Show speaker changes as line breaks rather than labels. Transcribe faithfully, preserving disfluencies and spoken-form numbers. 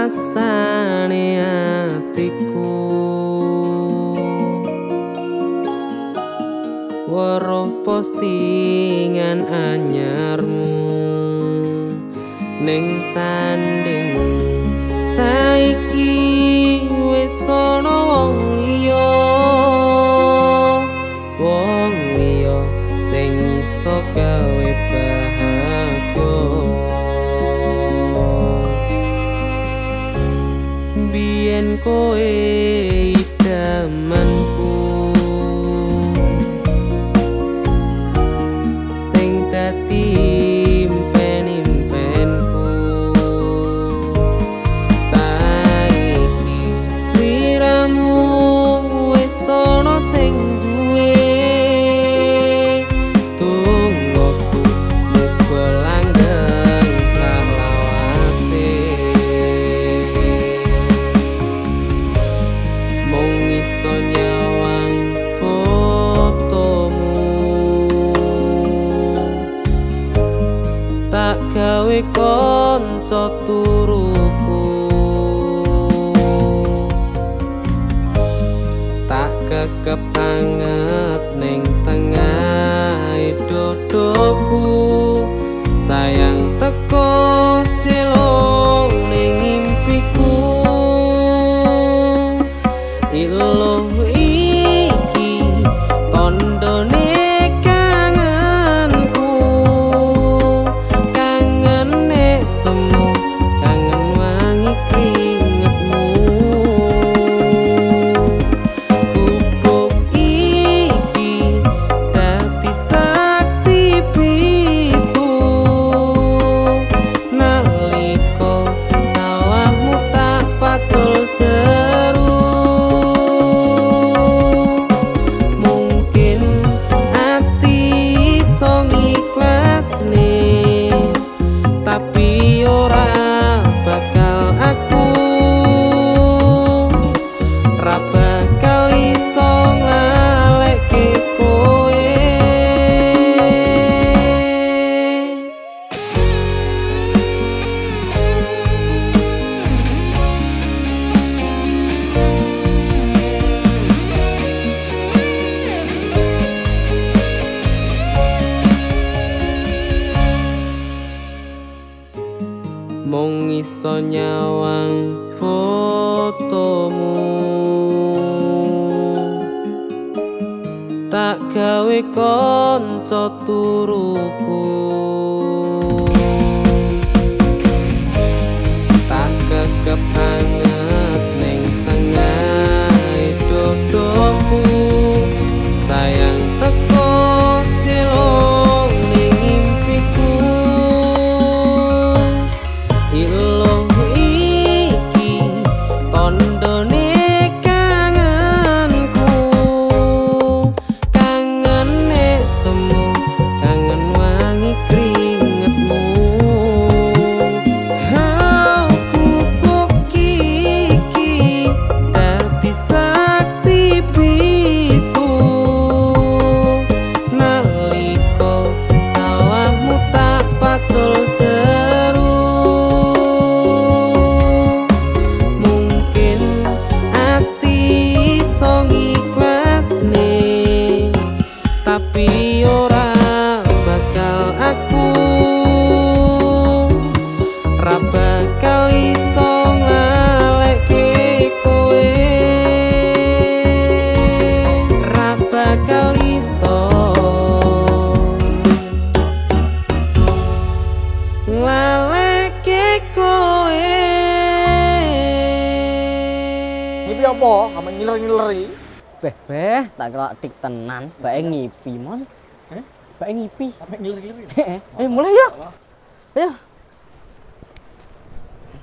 rasane atiku weruh postingan anyarmu ning sanding saiki wis ana wong liya wong liya sing iso gawe bahagia biyen koe idamanku sing dadi impen-impenku saiki sliramu wis ana sing duwe tunggoku muga langgeng salawase mung iso nyawang fotomu tak gawe kanca turuku tak kekep anget ning tengah dodoku sayang teko stelo ning impiku ilo iki tandane kangenku kangen nek semu kangen wangi keringetmu gubuk iki dadi saksi bisu nalika sawahmu tak pacul jeru tapi ora bakal aku ra bakal iso ngaleke kowe mung iso nyawang fotomu tak gawe kanca turuku tak kekep anget ning tengah dodoku sayang teko stelo ning impiku ilo iki tandane kangenku kangen nek semu kangen wangi keringetmu aku iki dadi saksi bisu nalika sawahmu tak pacul jeru tapi ora bakal aku ra bakal iso ngaleke kowe ra bakal iso ngaleke kowe
ngipi apa sama ngiler-ngileri
Beh, beh, tak kira tik tenan, bae ngipi mon. Heh? Bae ngipi.
sampai ngiler-ngileri
Eh, mulai yuk. Ayo.